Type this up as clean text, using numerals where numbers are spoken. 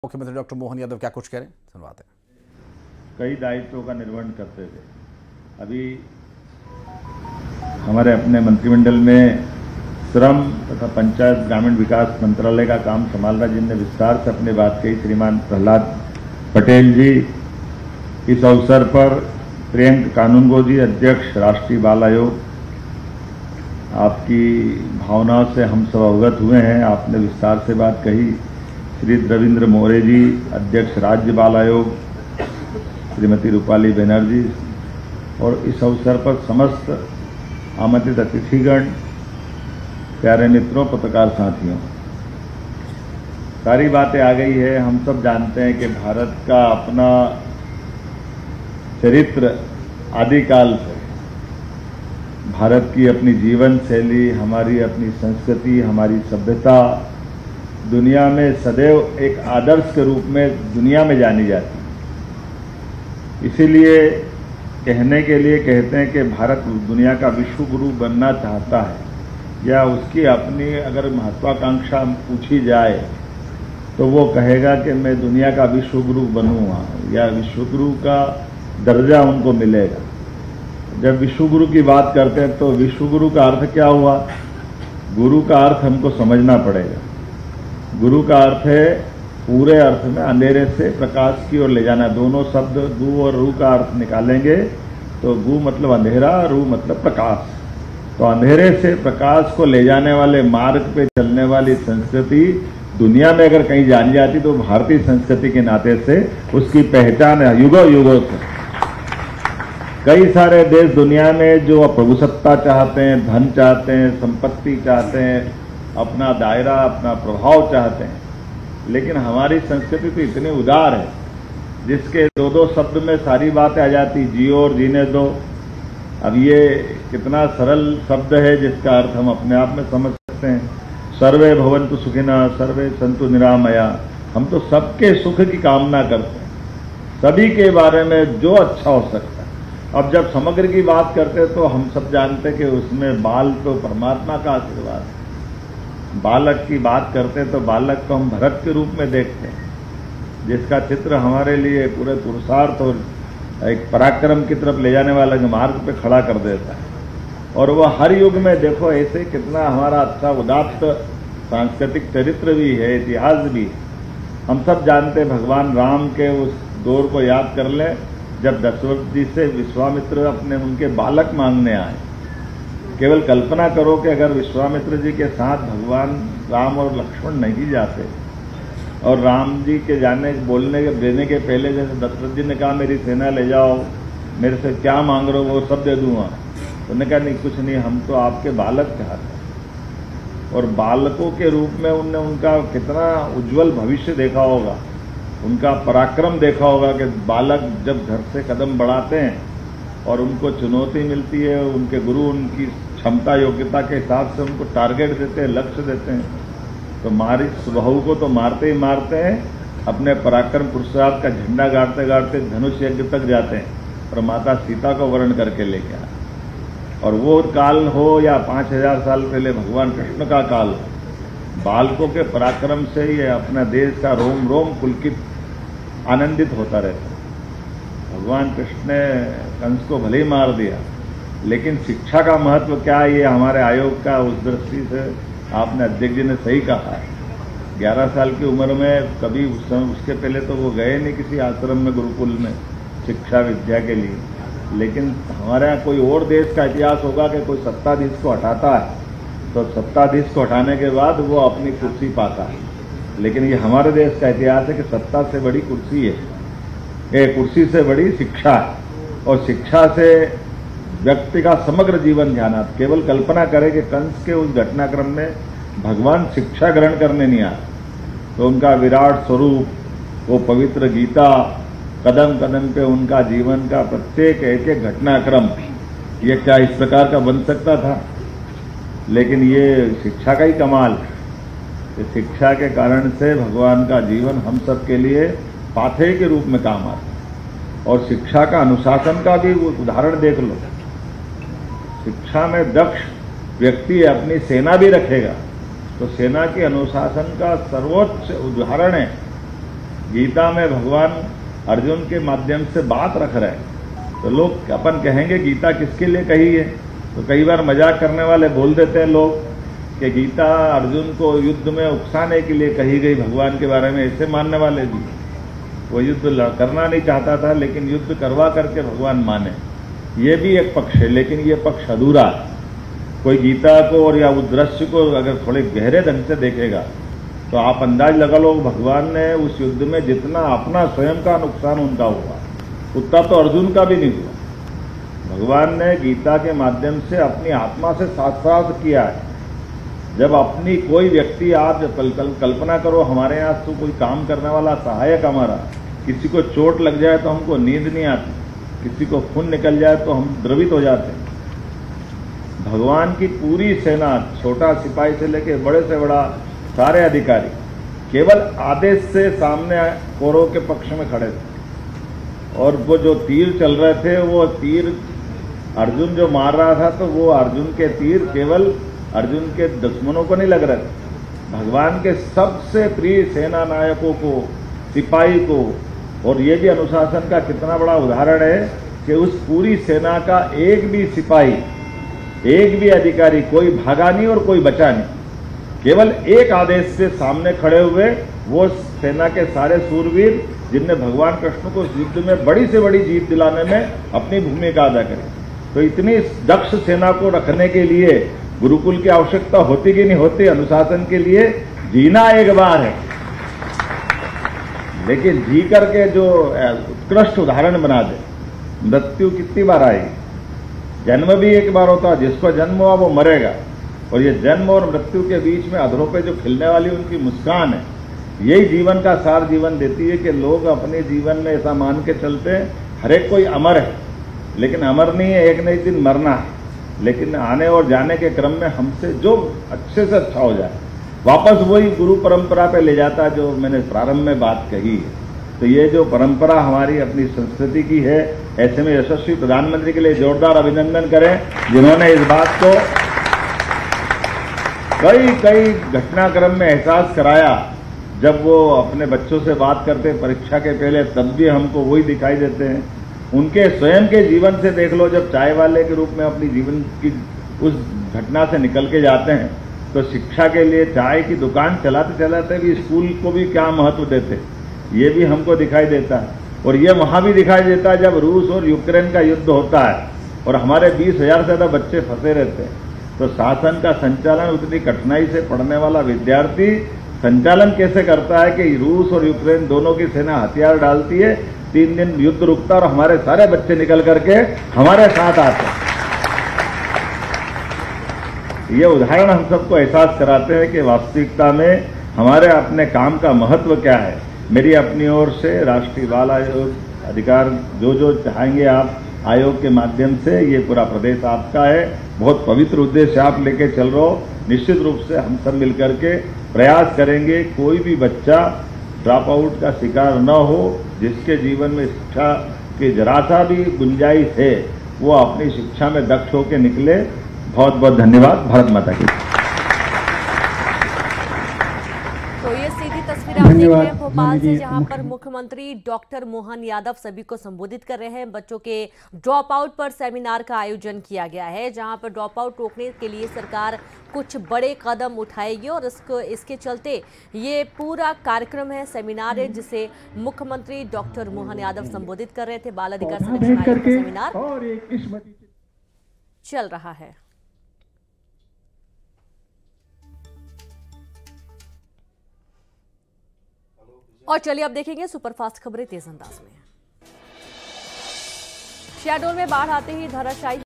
मुख्यमंत्री डॉक्टर मोहन यादव क्या कुछ कह रहे हैं, सुनवाते हैं। कई दायित्वों का निर्वहन करते थे। अभी हमारे अपने मंत्रिमंडल में श्रम तथा पंचायत ग्रामीण विकास मंत्रालय का काम संभाल रहा, जिनने विस्तार से अपनी बात कही, श्रीमान प्रहलाद पटेल जी। इस अवसर पर प्रियंक कानूनगो जी, अध्यक्ष राष्ट्रीय बाल आयोग, आपकी भावनाओं से हम सब अवगत हुए हैं, आपने विस्तार से बात कही। श्री रविंद्र मोरे जी, अध्यक्ष राज्य बाल आयोग, श्रीमती रूपाली बनर्जी, और इस अवसर पर समस्त आमंत्रित अतिथिगण, प्यारे मित्रों, पत्रकार साथियों, सारी बातें आ गई है। हम सब जानते हैं कि भारत का अपना चरित्र आदिकाल से, भारत की अपनी जीवन शैली, हमारी अपनी संस्कृति, हमारी सभ्यता दुनिया में सदैव एक आदर्श के रूप में दुनिया में जानी जाती है। इसीलिए कहने के लिए कहते हैं कि भारत दुनिया का विश्व गुरु बनना चाहता है, या उसकी अपनी अगर महत्वाकांक्षा पूछी जाए तो वो कहेगा कि मैं दुनिया का विश्व गुरु बनूंगा, या विश्व गुरु का दर्जा उनको मिलेगा। जब विश्व गुरु की बात करते हैं तो विश्व गुरु का अर्थ क्या हुआ? गुरु का अर्थ हमको समझना पड़ेगा। गुरु का अर्थ है पूरे अर्थ में अंधेरे से प्रकाश की ओर ले जाना। दोनों शब्द गु और रू का अर्थ निकालेंगे तो गु मतलब अंधेरा, रू मतलब प्रकाश। तो अंधेरे से प्रकाश को ले जाने वाले मार्ग पे चलने वाली संस्कृति दुनिया में अगर कहीं जानी जाती तो भारतीय संस्कृति के नाते से उसकी पहचान है युगों युगों से। कई सारे देश दुनिया में जो प्रभुसत्ता चाहते हैं, धन चाहते हैं, संपत्ति चाहते हैं, अपना दायरा, अपना प्रभाव चाहते हैं, लेकिन हमारी संस्कृति तो इतनी उदार है जिसके दो दो शब्द में सारी बातें आ जाती, जियो और जीने दो। अब ये कितना सरल शब्द है जिसका अर्थ हम अपने आप में समझ सकते हैं। सर्वे भवन्तु सुखिनः, सर्वे सन्तु निरामया। हम तो सबके सुख की कामना करते हैं, सभी के बारे में जो अच्छा हो सकता है। अब जब समग्र की बात करते हैं तो हम सब जानते हैं कि उसमें बाल तो परमात्मा का आशीर्वाद है। बालक की बात करते हैं तो बालक को हम भरत के रूप में देखते हैं, जिसका चित्र हमारे लिए पूरे पुरुषार्थ और एक पराक्रम की तरफ ले जाने वाला मार्ग पे खड़ा कर देता है। और वह हर युग में देखो ऐसे कितना हमारा अच्छा उदात्त सांस्कृतिक चरित्र भी है, इतिहास भी है। हम सब जानते हैं भगवान राम के उस दौर को याद कर लें जब दशरथ जी से विश्वामित्र अपने उनके बालक मांगने आए। केवल कल्पना करो कि अगर विश्वामित्र जी के साथ भगवान राम और लक्ष्मण नहीं जाते और राम जी के जाने बोलने के देने के पहले जैसे दशरथ जी ने कहा मेरी सेना ले जाओ, मेरे से क्या मांग रहे हो वो सब दे दूंगा, तो उन्होंने कहा नहीं कुछ नहीं, हम तो आपके बालक चाहते हैं। और बालकों के रूप में उनने उनका कितना उज्जवल भविष्य देखा होगा, उनका पराक्रम देखा होगा कि बालक जब घर से कदम बढ़ाते हैं और उनको चुनौती मिलती है, उनके गुरु उनकी क्षमता योग्यता के हिसाब से उनको टारगेट देते हैं, लक्ष्य देते हैं, तो मारी बहू को तो मारते ही मारते हैं, अपने पराक्रम पुरुषार्थ का झंडा गाड़ते गाड़ते धनुष यज्ञ तक जाते हैं और माता सीता को वर्ण करके लेके आए। और वो काल हो या 5000 साल पहले भगवान कृष्ण का काल हो, बालकों के पराक्रम से ये अपना देश का रोम रोम पुलकित आनंदित होता रहता है। भगवान कृष्ण ने कंस को भले ही मार दिया, लेकिन शिक्षा का महत्व क्या है ये हमारे आयोग का उस दृष्टि से आपने अध्यक्ष जी ने सही कहा है। 11 साल की उम्र में कभी उसके पहले तो वो गए नहीं किसी आश्रम में, गुरुकुल में शिक्षा विद्या के लिए। लेकिन हमारे यहाँ कोई और देश का इतिहास होगा कि कोई सत्ताधीश को हटाता है तो सत्ताधीश को हटाने के बाद वो अपनी कुर्सी पाता है, लेकिन ये हमारे देश का इतिहास है कि सत्ता से बड़ी कुर्सी है, ये कुर्सी से बड़ी शिक्षा है। और शिक्षा से व्यक्ति का समग्र जीवन ध्यान। केवल कल्पना करें कि कंस के उस घटनाक्रम में भगवान शिक्षा ग्रहण करने नहीं आए, तो उनका विराट स्वरूप, वो पवित्र गीता, कदम कदम पे उनका जीवन का प्रत्येक एक एक घटनाक्रम, ये क्या इस प्रकार का बन सकता था? लेकिन ये शिक्षा का ही कमाल है। शिक्षा के कारण से भगवान का जीवन हम सब के लिए पाथेय के रूप में काम आता है। और शिक्षा का अनुशासन का भी उदाहरण देख लो। शिक्षा में दक्ष व्यक्ति अपनी सेना भी रखेगा तो सेना के अनुशासन का सर्वोच्च उदाहरण है गीता में भगवान अर्जुन के माध्यम से बात रख रहे हैं, तो लोग अपन कहेंगे गीता किसके लिए कही है। तो कई बार मजाक करने वाले बोल देते हैं लोग कि गीता अर्जुन को युद्ध में उकसाने के लिए कही गई भगवान के बारे में, ऐसे मानने वाले भी। वो युद्ध करना नहीं चाहता था, लेकिन युद्ध करवा करके भगवान माने, ये भी एक पक्ष है। लेकिन ये पक्ष अधूरा है। कोई गीता को और या उस दृश्य को अगर थोड़े गहरे ढंग से देखेगा तो आप अंदाज लगा लो भगवान ने उस युद्ध में जितना अपना स्वयं का नुकसान उनका हुआ उतना तो अर्जुन का भी नहीं हुआ। भगवान ने गीता के माध्यम से अपनी आत्मा से शास्त्रार्थ किया है। जब अपनी कोई व्यक्ति, आप कल्पना करो हमारे यहाँ तो कोई काम करने वाला सहायक हमारा, किसी को चोट लग जाए तो हमको नींद नहीं आती, किसी को खून निकल जाए तो हम द्रवित हो जाते हैं। भगवान की पूरी सेना, छोटा सिपाही से लेकर बड़े से बड़ा सारे अधिकारी केवल आदेश से सामने कौरवों के पक्ष में खड़े थे। और वो जो तीर चल रहे थे, वो तीर अर्जुन जो मार रहा था, तो वो अर्जुन के तीर केवल अर्जुन के दुश्मनों को नहीं लग रहे थे, भगवान के सबसे प्रिय सेना नायकों को, सिपाही को। और ये भी अनुशासन का कितना बड़ा उदाहरण है कि उस पूरी सेना का एक भी सिपाही, एक भी अधिकारी, कोई भागा नहीं और कोई बचा नहीं। केवल एक आदेश से सामने खड़े हुए वो सेना के सारे सूरवीर, जिनने भगवान कृष्ण को युद्ध में बड़ी से बड़ी जीत दिलाने में अपनी भूमिका अदा करी। तो इतनी दक्ष सेना को रखने के लिए गुरुकुल की आवश्यकता होती कि नहीं होती? अनुशासन के लिए जीना एक बार है, लेकिन जी करके जो उत्कृष्ट उदाहरण बना दे। मृत्यु कितनी बार आएगी? जन्म भी एक बार होता है, जिसको जन्म हुआ वो मरेगा। और ये जन्म और मृत्यु के बीच में अधरों पे जो खिलने वाली उनकी मुस्कान है, यही जीवन का सार जीवन देती है कि लोग अपने जीवन में ऐसा मान के चलते हैं हर एक कोई अमर है, लेकिन अमर नहीं है, एक न एक दिन मरना है। लेकिन आने और जाने के क्रम में हमसे जो अच्छे से अच्छा हो जाए, वापस वही गुरु परंपरा पे ले जाता है, जो मैंने प्रारंभ में बात कही है। तो ये जो परंपरा हमारी अपनी संस्कृति की है, ऐसे में यशस्वी प्रधानमंत्री के लिए जोरदार अभिनंदन करें, जिन्होंने इस बात को कई घटनाक्रम में एहसास कराया। जब वो अपने बच्चों से बात करते परीक्षा के पहले, तब भी हमको वही दिखाई देते हैं। उनके स्वयं के जीवन से देख लो, जब चाय वाले के रूप में अपनी जीवन की उस घटना से निकल के जाते हैं, तो शिक्षा के लिए चाय की दुकान चलाते चलाते भी स्कूल को भी क्या महत्व देते, ये भी हमको दिखाई देता है। और ये वहां भी दिखाई देता है जब रूस और यूक्रेन का युद्ध होता है और हमारे 20,000 से ज्यादा बच्चे फंसे रहते हैं। तो शासन का संचालन, उतनी कठिनाई से पढ़ने वाला विद्यार्थी संचालन कैसे करता है कि रूस और यूक्रेन दोनों की सेना हथियार डालती है, 3 दिन युद्ध रुकता और हमारे सारे बच्चे निकल करके हमारे साथ आते हैं। ये उदाहरण हम सबको एहसास कराते हैं कि वास्तविकता में हमारे अपने काम का महत्व क्या है। मेरी अपनी ओर से राष्ट्रीय बाल आयोग अधिकार जो चाहेंगे आप आयोग के माध्यम से, ये पूरा प्रदेश आपका है। बहुत पवित्र उद्देश्य आप लेके चल रहे हो। निश्चित रूप से हम सब मिलकर के प्रयास करेंगे कोई भी बच्चा ड्रॉप आउट का शिकार न हो। जिसके जीवन में शिक्षा की जरा सा भी गुंजाइश है, वो अपनी शिक्षा में दक्ष होकर निकले। बहुत बहुत धन्यवाद। भारत माता की। तो ये सीधी तस्वीर आप देख रहे हैं भोपाल से, जहां पर मुख्यमंत्री डॉक्टर मोहन यादव सभी को संबोधित कर रहे हैं। बच्चों के ड्रॉप आउट पर सेमिनार का आयोजन किया गया है, जहां पर ड्रॉप आउट रोकने के लिए सरकार कुछ बड़े कदम उठाएगी और इसके चलते ये पूरा कार्यक्रम है, सेमिनार है, जिसे मुख्यमंत्री डॉक्टर मोहन यादव संबोधित कर रहे थे। बाल अधिकार संरक्षण आयोग का सेमिनार चल रहा है। और चलिए अब देखेंगे सुपरफास्ट खबरें तेज अंदाज में। शहडोल में बाढ़ आते ही धराशायी